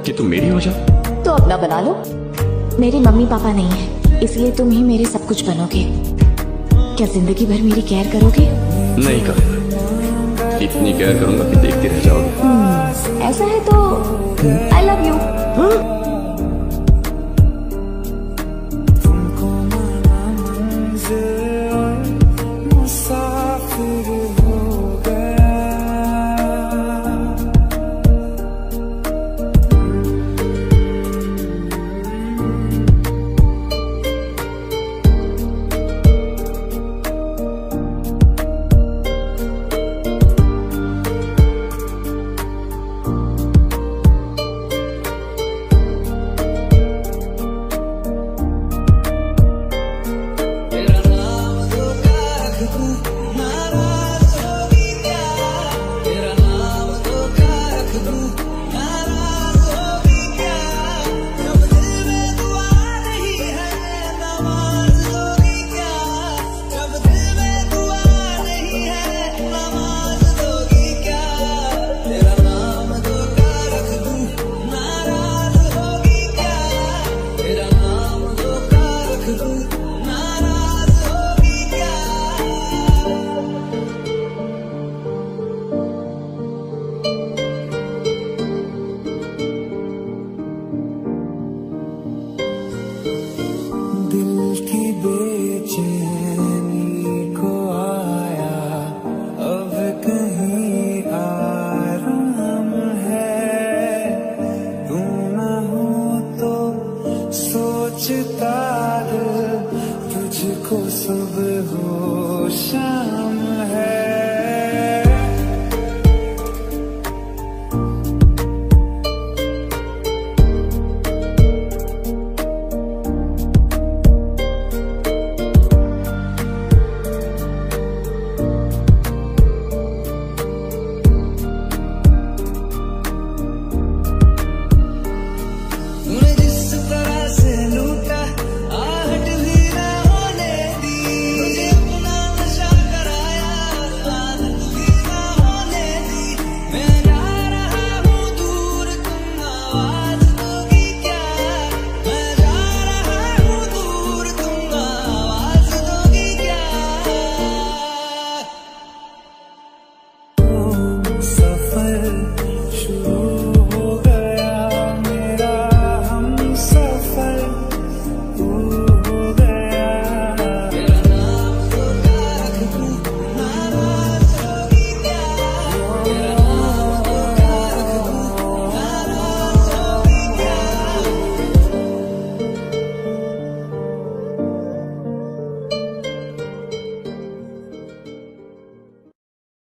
कि तुम मेरी हो जाओ। तो अपना बना लो। मेरे मम्मी पापा नहीं है, इसलिए तुम ही मेरे सब कुछ बनोगे। क्या जिंदगी भर मेरी केयर करोगे? नहीं करूँगा, इतनी केयर करूँगा कि देखते रह जाओगे। ऐसा है तो